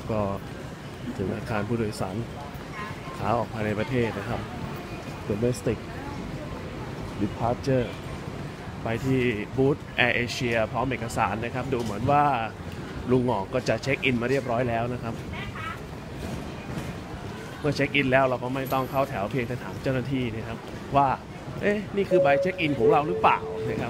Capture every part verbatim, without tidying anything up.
ก็ถึงอาคารผู้โดยสารขาออกภายในประเทศนะครับ Domestic Departure ไปที่บูธ Air Asia พร้อมเอกสารนะครับดูเหมือนว่าลุงหงอกก็จะเช็คอินมาเรียบร้อยแล้วนะครับเมื่อเช็คอินแล้วเราก็ไม่ต้องเข้าแถวเพียงแต่ถามเจ้าหน้าที่นะครับว่าเอ๊ะนี่คือใบเช็คอินของเราหรือเปล่านะครับ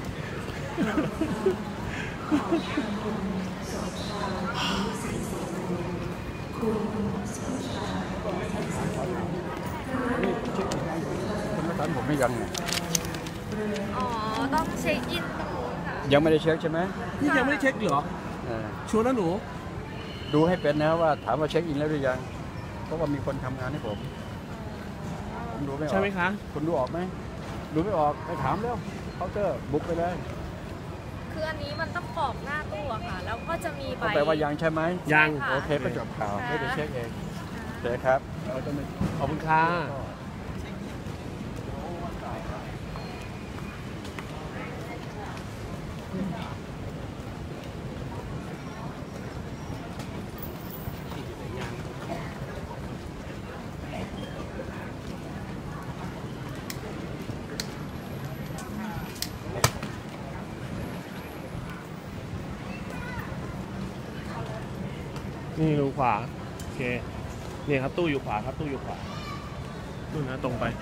ผมไม่ยังอ๋อต้องเช็คอินตรงนู้นค่ะยังไม่ได้เช็คใช่ไหมนี่ยังไม่ได้เช็คเหรอชัวร์นะหนูดูให้เป็นนะว่าถามว่าเช็คอินแล้วหรือยังเพราะว่ามีคนทำงานให้ผมผมดูไม่ออกใช่ไหมคะคุณดูออกไหมดูไม่ออกไปถามแล้วเคาน์เตอร์บุกไปเลยคืออันนี้มันต้องกรอกหน้าตู้อะค่ะแล้วก็จะมีใบแปลว่ายังใช่ไหมยังโอเคก็จบข่าวไม่ได้เช็คเองโอเคครับเราจะไม่ขอบคุณค่ะนี่ดูขวาโอเคนี่ครับตู้อยู่ขวาครับตู้อยู่ขวาตู้นะตรงไป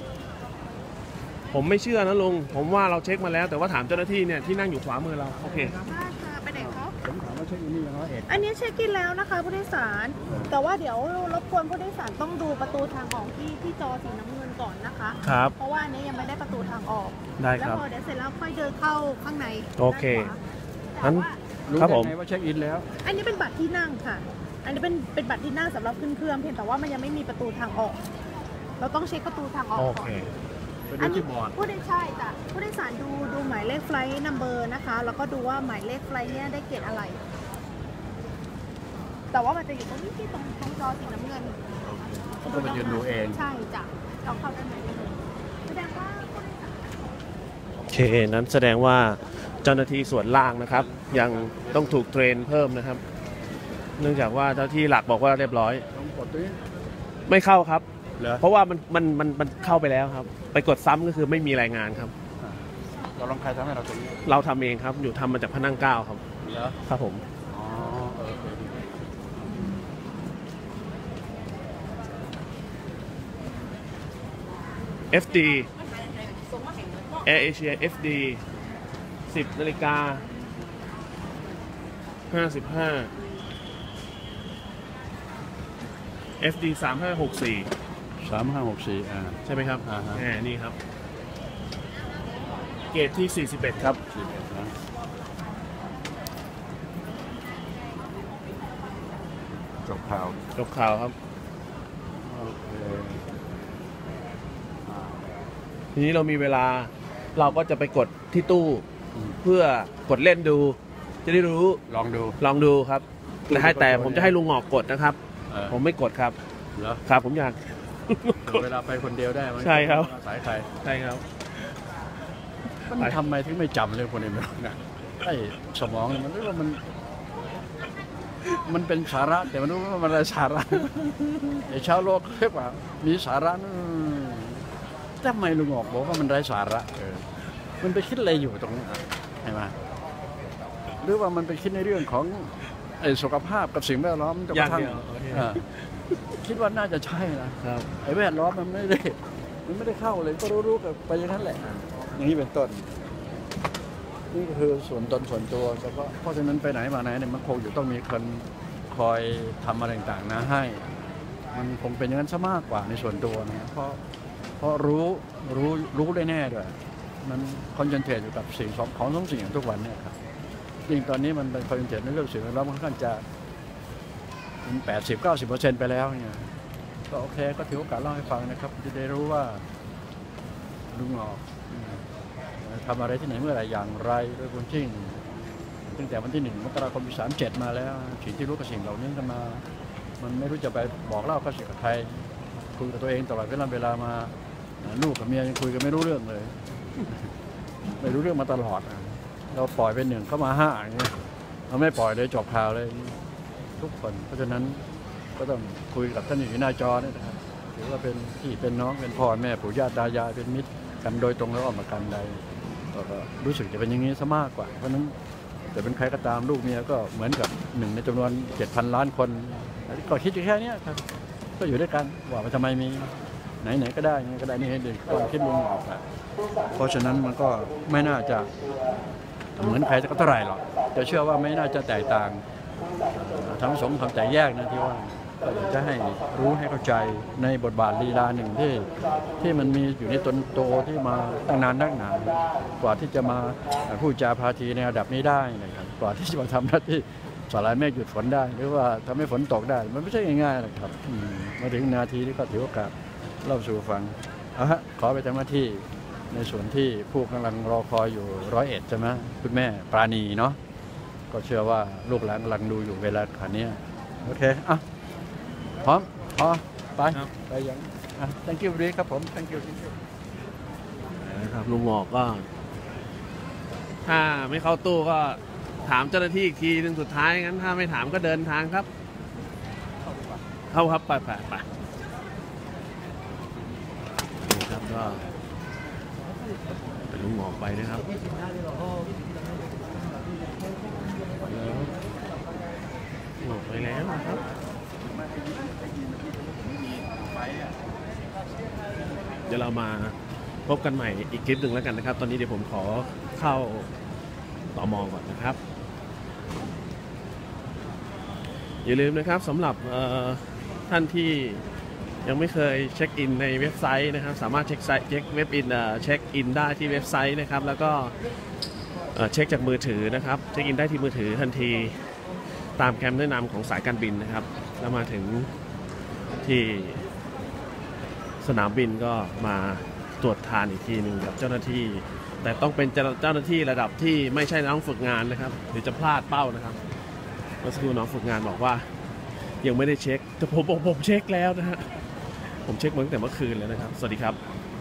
ผมไม่เชื่อนะลุงผมว่าเราเช็คมาแล้วแต่ว่าถามเจ้าหน้าที่เนี่ยที่นั่งอยู่ขวามือเราโอเคไปไหนครับผมถามว่าเช็คอินนี่ยังไงเอ็ดอันนี้เช็คอินแล้วนะคะผู้โดยสารแต่ว่าเดี๋ยวรบกวนผู้โดยสารต้องดูประตูทางออกที่ที่จอสีน้ำเงินก่อนนะคะครับเพราะว่าอันนี้ยังไม่ได้ประตูทางออกได้ครับแล้วพอเดี๋ยวเสร็จแล้วค่อยเดินเข้าข้างในโอเคงั้นรู้ได้ไงว่าเช็คอินแล้วอันนี้เป็นบัตรที่นั่งค่ะอันนี้เป็นเป็นบัตรที่นั่งสำหรับขึ้นเครื่องเพียงแต่ว่ามันยังไม่มีประตูทางออกเราต้องเช็คประตูทางออกก่อนอันนี้ผู้โดยสารจ้ะผู้โดยสารดูดูหมายเลขไฟล์นัมเบอร์นะคะแล้วก็ดูว่าหมายเลขไฟล์เนี้ยได้เกรดอะไร แต่ว่ามันจะอยู่ตรงนี้ที่ตรงตรงจอสีน้ำเงินก็ไปยืนดูเองใช่จ้ะเราเข้าได้ไหมแสดงว่าโอเคนั้นแสดงว่าเจ้าหน้าที่ส่วนล่างนะครับยังต้องถูกเทรนเพิ่มนะครับเนื่องจากว่าเจ้าที่หลักบอกว่าเรียบร้อยไม่เข้าครับเพราะว่ามันมันมันมันเข้าไปแล้วครับไปกดซ้ำก็คือไม่มีรายงานครับเราลองใครทำให้เราตรงนี้เราทำเองครับอยู่ทำมาจากพนังเก้าครับครับผมอ๋อเออเอฟ ดี Air Asia เอฟ ดี สิบนาฬิกาห้าสิบห้า เอฟ ดี สามห้าหกสี่สามห้าหกสี่อ่าใช่ไหมครับอ่าแหมนี่ครับเกรดที่สี่สิบเอ็ดครับจบข่าวจบข่าวครับทีนี้เรามีเวลาเราก็จะไปกดที่ตู้เพื่อกดเล่นดูจะได้รู้ลองดูลองดูครับแต่ให้แต่ผมจะให้ลุงหงอกกดนะครับผมไม่กดครับเหรอครับผมอยากเวลาไปคนเดียวได้ไหมใช่ครับสายใครใช่ครับมันทำไมถึงไม่จำเลยคนนี้มันนะไอ้สมองมันรู้ว่ามันมันเป็นสาระแต่มันรู้ว่ามันอะไรสาระไอ้ชาวโลกเรียกว่ามีสาระนั่นทำไมลุงออกบอกว่ามันไร้สาระเออมันไปคิดอะไรอยู่ตรงนี้ใช่ไหมหรือว่ามันไปคิดในเรื่องของไอ้สุขภาพกับสิ่งแวดล้อมจะกระทั่งคิดว่าน่าจะใช่นะไอ้แวดล้อมมันไม่ได้มันไม่ได้เข้าเลยก็รู้ๆกับไปอย่างนั้นแหละอย่างนี้เป็นต้นนี่ก็คือส่วนตนส่วนตัวเฉพาะเพราะฉะนั้นไปไหนมาไหนเนี่ยมันคงอยู่ต้องมีคนคอยทำอะไรต่างๆนะให้มันคงเป็นอย่างนั้นซะมากกว่าในส่วนตัวนะเพราะเพราะรู้รู้รู้ได้แน่ด้วยมันคอนเซนเทรตอยู่กับสิ่งของของทุกสิ่งทุกวันเนี่ยครับจริงตอนนี้มันเป็นคอนเซนเทรตในเรื่องสิ่งแวดล้อมค่อนข้างจะมันแปดสิบเก้าสิบเปอร์เซ็นต์ไปแล้วเนี่ยก็โอเคก็ถือโอกาสเล่าให้ฟังนะครับจะได้รู้ว่าลุงหงอกทำอะไรที่ไหนเมื่อไรอย่างไรโดยคนที่ตั้งแต่วันที่หนึ่งมกราคมปีสามเจ็ดมาแล้วสิ่งที่รู้กับสิ่งเหล่านี้กันมามันไม่รู้จะไปบอกเล่ากับสิ่งกับใครคุยกับตัวเองตลอดเวลาเวลามาลูกกับเมียยังคุยกันไม่รู้เรื่องเลยไม่รู้เรื่องมาตลอดเราปล่อยเป็นหนึ่งเข้ามาห้าอย่างเงี้ยเราไม่ปล่อยเลยจบข่าวเลยทุกคนเพราะฉะนั้นก็ต้องคุยกับท่านอยู่หน้าจอนี่นะครับถือว่าเป็นพี่เป็นน้องเป็นพ่อแม่ปู่ย่าตายายเป็นมิตรกันโดยตรงแล้วออกมากันใดก็รู้สึกจะเป็นอย่างนี้ซะมากกว่าเพราะฉะนั้นแต่เป็นใครก็ตามลูกเมียก็เหมือนกับหนึ่งในจำนวนเจ็ดพันล้านคนก็คิดอยู่แค่นี้ครับก็อยู่ด้วยกันว่ามันทำไมมีไหนๆก็ได้ไงก็ได้นี่ให้เด็กก็คิดลุงออกอะเพราะฉะนั้นมันก็ไม่น่าจะเหมือนใครก็เท่าไหร่หรอกจะเชื่อว่าไม่น่าจะแตกต่างทั้งสองทำแต่แยกนะที่ว่าก็อยากจะให้รู้ให้เข้าใจในบทบาทลีลาหนึ่งที่ที่มันมีอยู่ในตนโตที่มาตั้งนานนักหนากว่าที่จะมาพูดจาพาทีในระดับนี้ได้นะครับกว่าที่จะมาทำหน้าที่สลายเมฆหยุดฝนได้หรือว่าทำให้ฝนตกได้มันไม่ใช่ง่ายๆนะครับมาถึงนาทีนี้ก็ถือโอกาสเล่าสู่ฟังเอาฮะขอไปทำหน้าที่ในส่วนที่ผู้กำลังรอคอยอยู่ร้อยเอ็ดใช่ไหมคุณแม่ปราณีเนาะก็เชื่อว่าลูกหลานกำลังดูอยู่เวลาขณะนี้โอเคอ่ะพร้อมพอไปไปยังอ่ะ thank you ดีครับผม thank you นะครับลุงหมอกก็ถ้าไม่เข้าตู้ก็ถามเจ้าหน้าที่อีกทีหนึ่งสุดท้ายงั้นถ้าไม่ถามก็เดินทางครับเข้าครับไปไปไปนี่ครับก็เป็นลุงหมอกไปนะครับหมอกไปแล้วนะครับเดี๋ยวเรามาพบกันใหม่อีกคลิปหนึ่งแล้วกันนะครับตอนนี้เดี๋ยวผมขอเข้าต่อมองก่อนนะครับอย่าลืมนะครับสำหรับท่านที่ยังไม่เคยเช็คอินในเว็บไซต์นะครับสามารถเช็คไซต์เช็คเว็บอินเช็คอินได้ที่เว็บไซต์นะครับแล้วก็เช็คจากมือถือนะครับเช็คอินได้ที่มือถือทันทีตามคำแนะนำของสายการบินนะครับแล้วมาถึงที่สนามบินก็มาตรวจทานอีกทีหนึ่งกับเจ้าหน้าที่แต่ต้องเป็นเจ้าหน้าที่ระดับที่ไม่ใช่น้องฝึกงานนะครับหรือจะพลาดเป้านะครับเมื่อสักครู่น้องฝึกงานบอกว่ายังไม่ได้เช็คแต่ผมบอกผมเช็คแล้วนะฮะผมเช็คมาตั้งแต่เมื่อคืนแล้วนะครับสวัสดีครับ